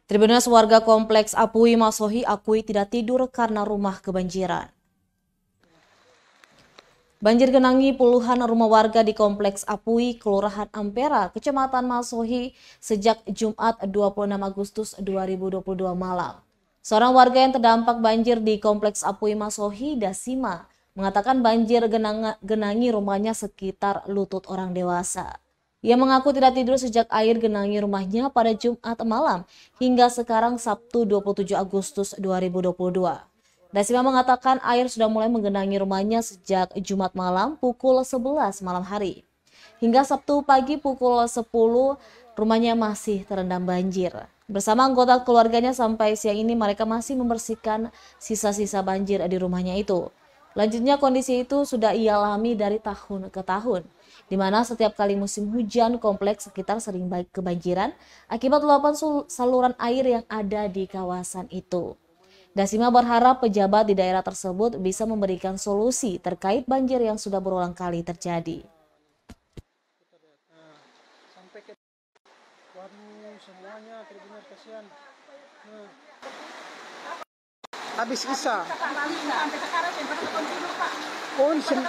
Tribunnews warga kompleks Apui Masohi akui tidak tidur karena rumah kebanjiran. Banjir genangi puluhan rumah warga di kompleks Apui, Kelurahan Ampera, Kecamatan Masohi sejak Jumat 26 Agustus 2022 malam. Seorang warga yang terdampak banjir di kompleks Apui Masohi, Dasima, mengatakan banjir genangi rumahnya sekitar lutut orang dewasa. Ia mengaku tidak tidur sejak air genangi rumahnya pada Jumat malam hingga sekarang Sabtu 27 Agustus 2022. Dasima mengatakan air sudah mulai menggenangi rumahnya sejak Jumat malam pukul 11 malam hari. Hingga Sabtu pagi pukul 10, rumahnya masih terendam banjir. Bersama anggota keluarganya sampai siang ini mereka masih membersihkan sisa-sisa banjir di rumahnya itu. Lanjutnya kondisi itu sudah ia alami dari tahun ke tahun, di mana setiap kali musim hujan kompleks sekitar sering kebanjiran akibat luapan saluran air yang ada di kawasan itu. Dasima berharap pejabat di daerah tersebut bisa memberikan solusi terkait banjir yang sudah berulang kali terjadi. Habis Isa. Oh,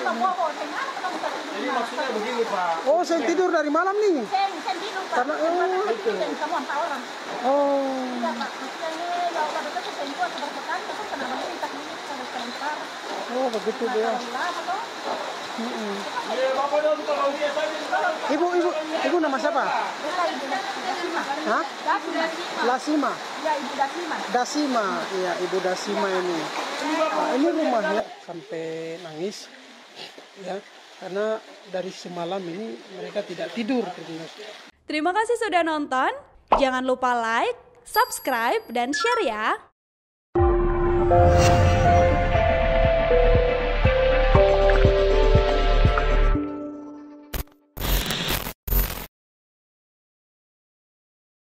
jadi maksudnya begini Pak. Oh, saya tidur dari malam nih. Saya tidur Pak. Karena itu. Semua orang. Oh. Iya Pak. Maksudnya ini kalau ada itu saya buat sebentar tapi kenapa ini tak ini sebentar. Oh, begitu ya. Ibu nama siapa? Hah? Lasima. Ya, Ibu Dasima. Dasima, iya Ibu Dasima ini. Nah, ini rumahnya sampai nangis, ya, karena dari semalam ini mereka tidak tidur. Terima kasih sudah nonton. Jangan lupa like, subscribe, dan share ya.